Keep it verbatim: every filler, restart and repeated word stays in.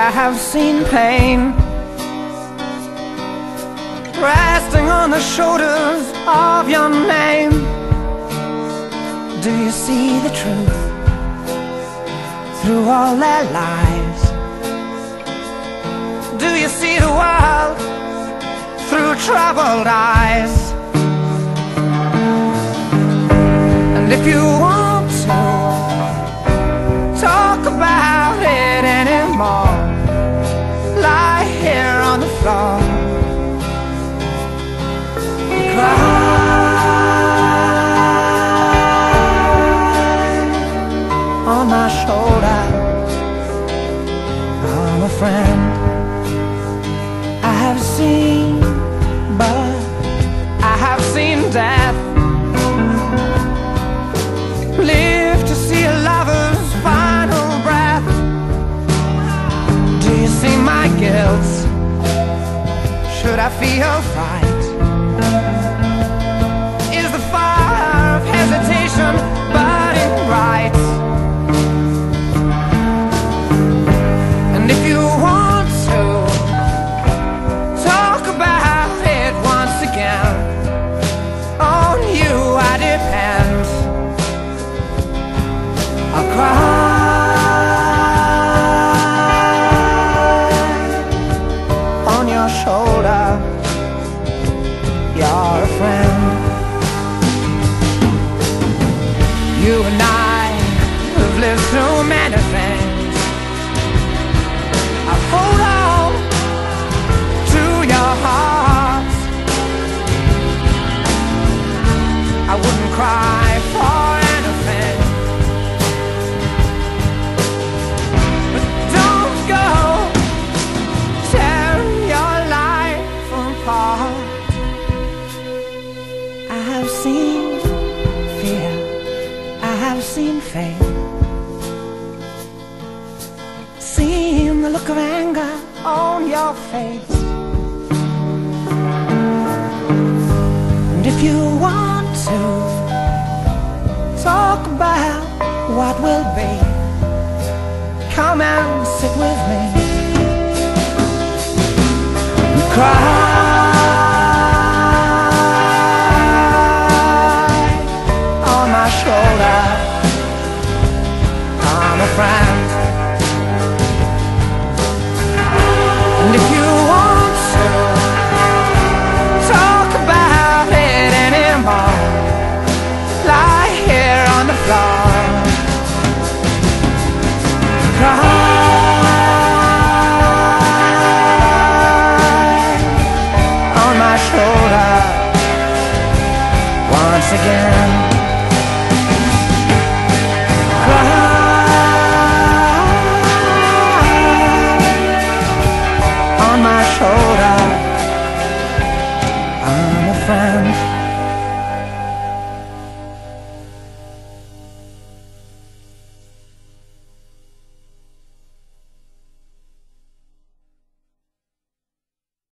I have seen pain resting on the shoulders of your name. Do you see the truth through all their lies? Do you see the world through troubled eyes? And if you want to talk about it anymore, lie here on the floor, cry on my shoulder. I'm a friend. I have seen, but I have seen death. Live to see a lover's final breath. Do you see my guilt? Should I feel fright? Is the fire of hesitation burning bright? And if you want to talk about it once again, on you I depend. I'll cry on your shoulder. You're a friend. You and I have lived through many things. I'll hold on to your heart. I wouldn't cry for anything, but don't go tearing your life apart. I have seen fear, I have seen faith, seen the look of anger on your face. And if you want to talk about what will be, come and sit with me and cry